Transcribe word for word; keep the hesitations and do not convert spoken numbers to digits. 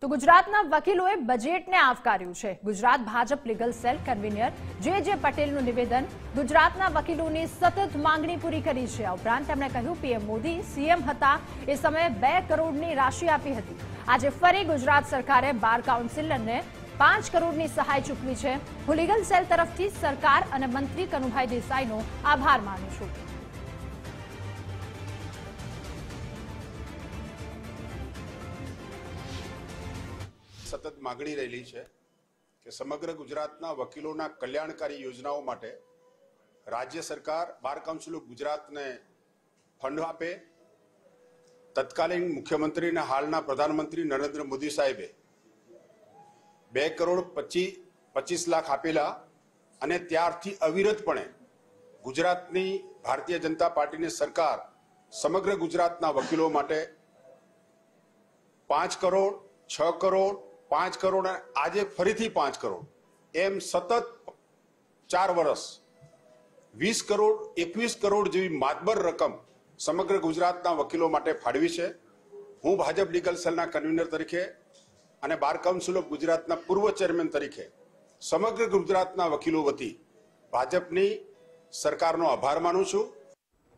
તો ગુજરાતના વકીલોએ બજેટને આવકાર્યું છે। Gujarat Bhajap legal cell convener J J પટેલનું નિવેદન ગુજરાતના વકીલોની સતત માંગણી પૂરી કરી છે। આ ઉપરાંત તેમણે કહ્યું પીએમ મોદી સીએમ હતા એ સમયે બે કરોડની રાશિ આપી હતી। આજે ફરી ગુજરાત સરકારે બાર કાઉન્સિલરને પાંચ કરોડની સહાય ચૂકવી છે। હું લીગલ સેલ તરફથી સરકાર અને મંત્રી કનુભાઈ દેસાઈનો આભાર માનું છું। સતત માંગણી રહેલી છે કે સમગ્ર ગુજરાતના વકીલોના કલ્યાણકારી યોજનાઓ માટે રાજ્ય સરકાર બાર કાઉન્સિલ ઓફ ગુજરાતને ફંડ આપે। તત્કાલીન મુખ્યમંત્રી અને હાલના પ્રધાનમંત્રી નરેન્દ્ર મોદી સાહેબે બે કરોડ પચીસ પચીસ લાખ આપેલા અને ત્યારથી અવિરતપણે ગુજરાતની ભારતીય જનતા પાર્ટીની સરકાર સમગ્ર ગુજરાતના વકીલો માટે પાંચ કરોડ છ કરોડ પાંચ કરોડ આજે ફરીથી પાંચ કરોડ એમ સતત ચાર વર્ષ વીસ કરોડ એકવીસ કરોડ જેવી માતબર રકમ સમગ્ર ગુજરાતના વકીલો માટે ફાળવી છે। હું ભાજપ લીગલ સેલના કન્વીનર તરીકે અને બાર કાઉન્સિલ ઓફ ગુજરાતના પૂર્વ ચેરમેન તરીકે સમગ્ર ગુજરાતના વકીલો વતી ભાજપની સરકારનો આભાર માનું છું।